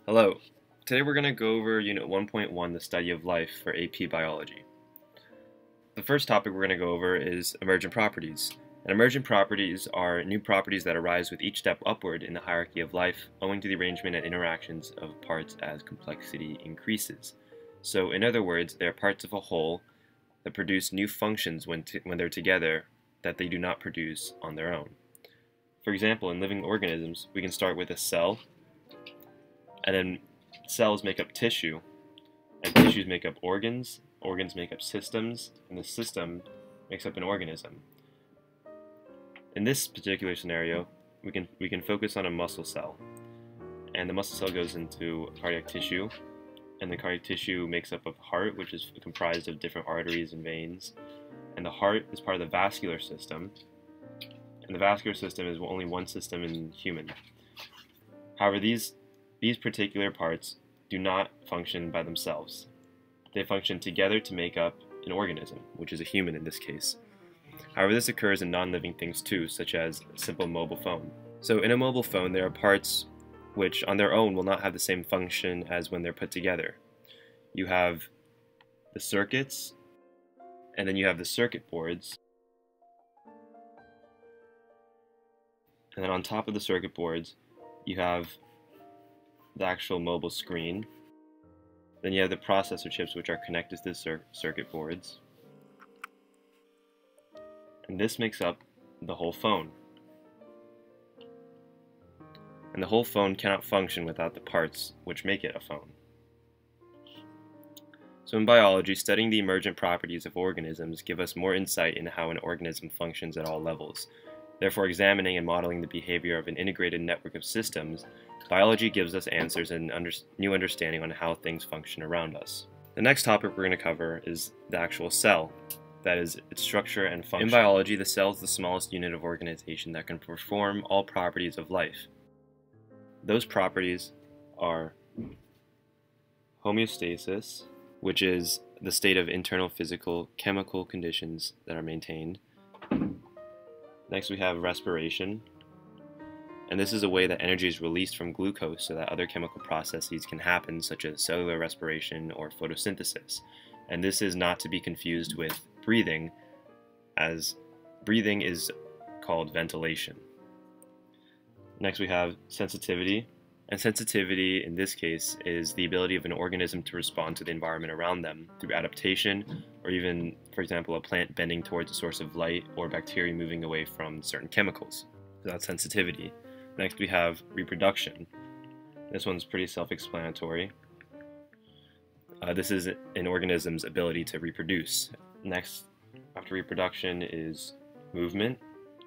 Hello. Today we're going to go over Unit 1.1, the study of life for AP Biology. The first topic we're going to go over is emergent properties. And emergent properties are new properties that arise with each step upward in the hierarchy of life, owing to the arrangement and interactions of parts as complexity increases. So in other words, they are parts of a whole that produce new functions when they're together that they do not produce on their own. For example, in living organisms, we can start with a cell, and then cells make up tissue, and tissues make up organs, organs make up systems, and the system makes up an organism. In this particular scenario, we can focus on a muscle cell, and the muscle cell goes into cardiac tissue, and the cardiac tissue makes up of heart, which is comprised of different arteries and veins, and the heart is part of the vascular system, and the vascular system is only one system in human. However, these particular parts do not function by themselves. They function together to make up an organism, which is a human in this case. However, this occurs in non-living things too, such as a simple mobile phone. So in a mobile phone, there are parts which on their own will not have the same function as when they're put together. You have the circuits, and then you have the circuit boards, and then on top of the circuit boards, you have the actual mobile screen. Then you have the processor chips, which are connected to the circuit boards. And this makes up the whole phone. And the whole phone cannot function without the parts which make it a phone. So in biology, studying the emergent properties of organisms give us more insight into how an organism functions at all levels. Therefore, examining and modeling the behavior of an integrated network of systems, biology gives us answers and new understanding on how things function around us. The next topic we're going to cover is the actual cell, that is, its structure and function. In biology, the cell is the smallest unit of organization that can perform all properties of life. Those properties are homeostasis, which is the state of internal physical chemical conditions that are maintained. Next we have respiration, and this is a way that energy is released from glucose so that other chemical processes can happen, such as cellular respiration or photosynthesis. And this is not to be confused with breathing, as breathing is called ventilation. Next we have sensitivity, and sensitivity in this case is the ability of an organism to respond to the environment around them through adaptation, or even, for example, a plant bending towards a source of light or bacteria moving away from certain chemicals. So that's sensitivity. Next we have reproduction. This one's pretty self-explanatory. This is an organism's ability to reproduce. Next, after reproduction, is movement.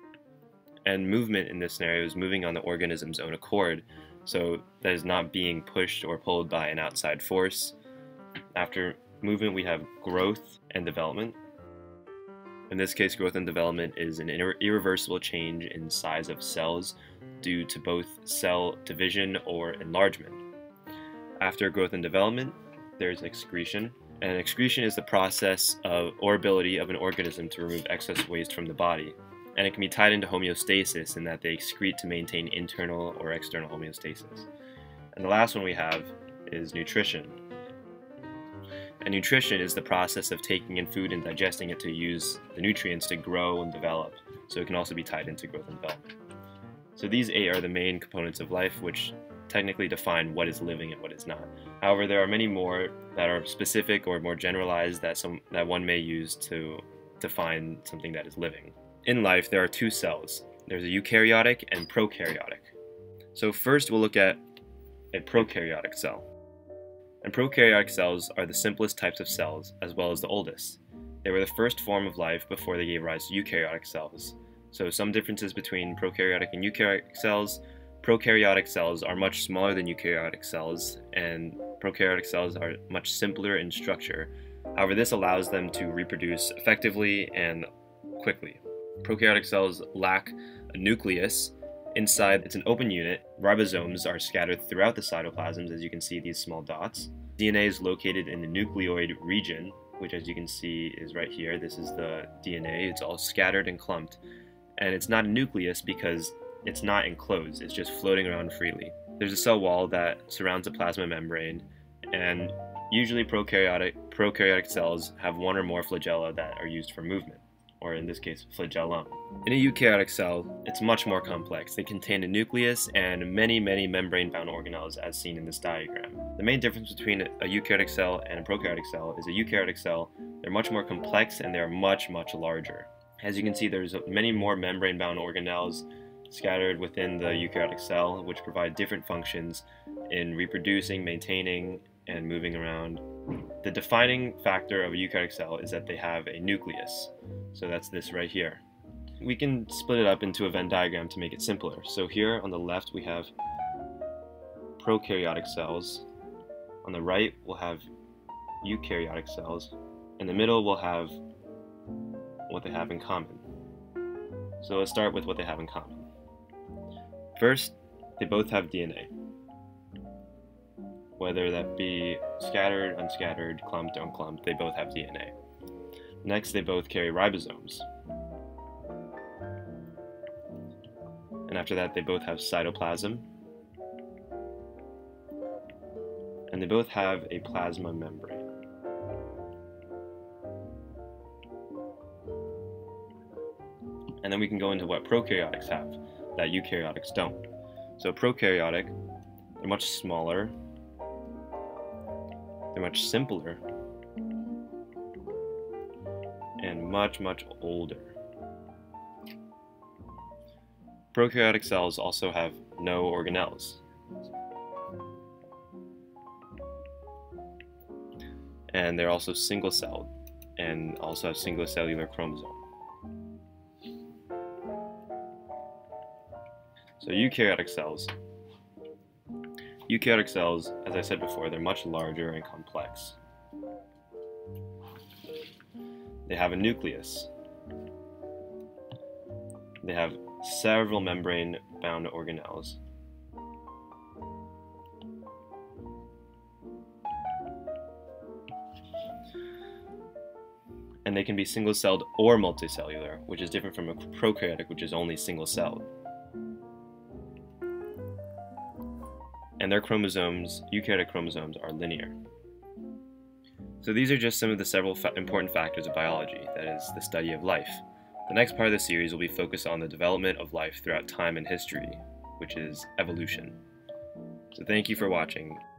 And movement in this scenario is moving on the organism's own accord, so that is not being pushed or pulled by an outside force. After movement, we have growth and development. In this case, growth and development is an irreversible change in size of cells due to both cell division or enlargement. After growth and development, there's excretion. And excretion is the process or ability of an organism to remove excess waste from the body. And it can be tied into homeostasis in that they excrete to maintain internal or external homeostasis. And the last one we have is nutrition. And nutrition is the process of taking in food and digesting it to use the nutrients to grow and develop. So it can also be tied into growth and development. So these 8 are the main components of life, which technically define what is living and what is not. However, there are many more that are specific or more generalized that one may use to define something that is living. In life, there are 2 cells. There's a eukaryotic and prokaryotic. So first we'll look at a prokaryotic cell. And prokaryotic cells are the simplest types of cells, as well as the oldest. They were the first form of life before they gave rise to eukaryotic cells. So some differences between prokaryotic and eukaryotic cells. Prokaryotic cells are much smaller than eukaryotic cells, and prokaryotic cells are much simpler in structure. However, this allows them to reproduce effectively and quickly. Prokaryotic cells lack a nucleus. Inside, it's an open unit. Ribosomes are scattered throughout the cytoplasms, as you can see these small dots. DNA is located in the nucleoid region, which as you can see is right here. This is the DNA. It's all scattered and clumped. And it's not a nucleus because it's not enclosed. It's just floating around freely. There's a cell wall that surrounds the plasma membrane, and usually prokaryotic cells have one or more flagella that are used for movement, or in this case, flagellum. In a eukaryotic cell, it's much more complex. They contain a nucleus and many membrane-bound organelles as seen in this diagram. The main difference between a eukaryotic cell and a prokaryotic cell is a eukaryotic cell, they're much more complex and they're much larger. As you can see, there's many more membrane-bound organelles scattered within the eukaryotic cell, which provide different functions in reproducing, maintaining, and moving around. The defining factor of a eukaryotic cell is that they have a nucleus. So that's this right here. We can split it up into a Venn diagram to make it simpler. So here on the left we have prokaryotic cells. On the right we'll have eukaryotic cells. In the middle we'll have what they have in common. So let's start with what they have in common. First, they both have DNA. Whether that be scattered, unscattered, clumped, unclumped, they both have DNA. Next, they both carry ribosomes. And after that, they both have cytoplasm. And they both have a plasma membrane. And then we can go into what prokaryotics have that eukaryotics don't. So prokaryotic, they're much smaller, they're much simpler, and much older. Prokaryotic cells also have no organelles. And they're also single-celled and also have single-cellular chromosome. So eukaryotic cells. Eukaryotic cells, as I said before, they're much larger and complex. They have a nucleus. They have several membrane-bound organelles. And they can be single-celled or multicellular, which is different from a prokaryotic, which is only single-celled. And their chromosomes, eukaryotic chromosomes, are linear. So these are just some of the several important factors of biology, that is, the study of life. The next part of the series will be focused on the development of life throughout time and history, which is evolution. So thank you for watching.